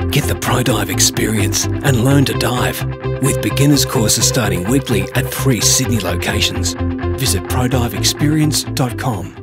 Get the ProDive experience and learn to dive, with beginners courses starting weekly at 3 Sydney locations. Visit prodivexperience.com.